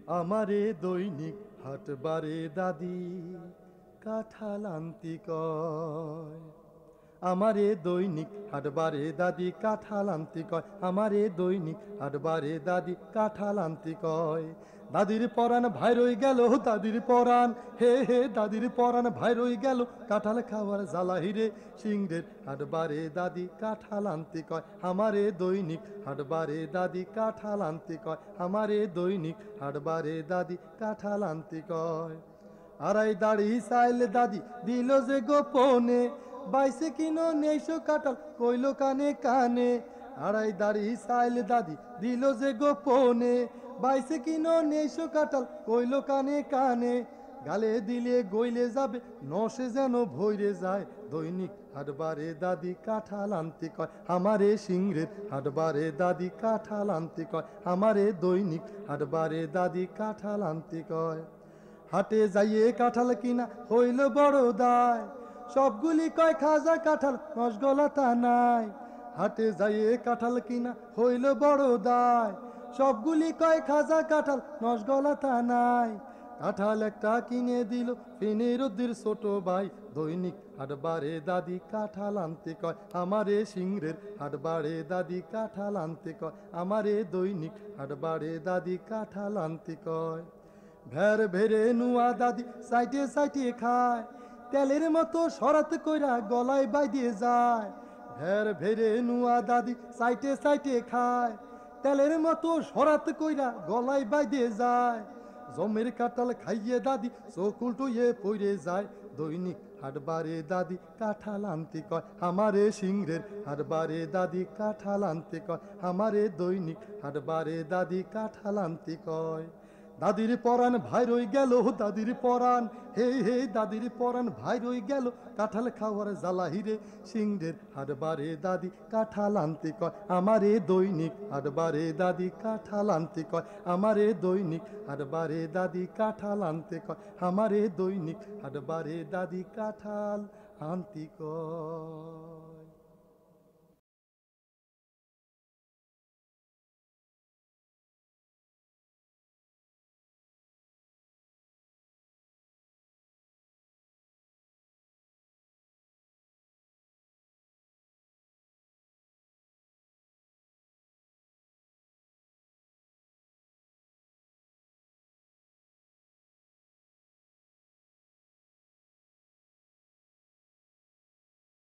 আমারে দৈনিক হাটবারে দাদি কাঁঠাল আনতি কয়। আমারে দৈনিক হাটবারে দাদি কাঁঠাল আনতি কয়। আমারে দৈনিক হাটবারে দাদি কাঁঠাল আনতি কয়। দাদির পরাণ ভাই রই গেল, দাদির পরাণ, হে হে দাদির পরাণ ভাই রই গেল, কাঁঠাল খাওয়ার জ্বালা হিরে সিংড়ের হাটবারে দাদি কাঁঠাল আনতি কয়। আমারে দৈনিক হাটবারে দাদি কাঁঠাল আনতি কয়। আমারে দৈনিক হাটবারে দাদি কাঁঠাল আনতি কয়। আড়াই দাড়ি চাইল দাদি দিল যে গোপনে, বাইসে কিনো নেইশো কাঁঠাল কইল কানে কানে। আড়াই দাড়ি চাইল দাদি দিল যে গোপনে, বাইসে কিনো নেইশো কাঁঠাল কইল কানে কানে। গালে দিলে গইলে যাবে, নসে যেন ভইরে যায়, দৈনিক হাটবারে দাদি কাঁঠাল আনতে কয়। আমারে সিংড়ের হাটবারে দাদি কাঁঠাল আনতে কয়। আমারে দৈনিক হাটবারে দাদি কাঁঠাল আনতে কয়। হাটে যাইয়ে কাঁঠাল কিনা হইল বড় দায়, সবগুলি কয় খাজা কাঁঠাল রসগোল্লা তা নাই। হাটে যাইয়ে কাঁঠাল কিনা হইল বড় দায়, সবগুলি কয় খাজা কাঁঠাল রসগোল্লা তা নাই। কাঁঠাল একটা কিনে দিল ফেনের ছোট ভাই, দৈনিক হাটবারে দাদি কাঁঠাল আনতে কয়। আমারে সিংড়ের হাটবারে দাদি কাঁঠাল আনতে কয়। আমারে দৈনিক হাটবারে দাদি কাঁঠাল আনতে কয়। ভের ভেরে নুয়া দাদি সাইটে সাইটে খায়, তেলের মতো সরাত কইরা গলায় বাইদিয়ে যায়। ভের ভেরে নুয়া দাদি সাইটে সাইটে খায়, তেলের মতো সরাত কইরা গলায় বাইদিয়ে যায়। জমের কাঁঠাল খাইয়ে দাদি চোখ উল্টুয়ে পড়ে যায়, দৈনিক হাটবারে দাদি কাঁঠাল আনতে কয়। আমারে সিংড়ের হাটবারে দাদি কাঁঠাল আনতে কয়। আমারে দৈনিক হাটবারে দাদি কাঁঠাল আনতে কয়। দাদির পরাণ ভাই রই গেল, দাদির পরাণ, হে হে দাদির পরাণ ভাই রই গেল, কাঁঠাল খাওয়ার জ্বালা হিরে সিংড়ের হাটবারে দাদি কাঁঠাল আনতে কয়। আমারে দৈনিক হাটবারে দাদি কাঁঠাল আনতে কয়। আমারে দৈনিক হাটবারে দাদি কাঁঠাল আনতে কয়। আমারে দৈনিক হাটবারে দাদি কাঁঠাল আনতে কয়।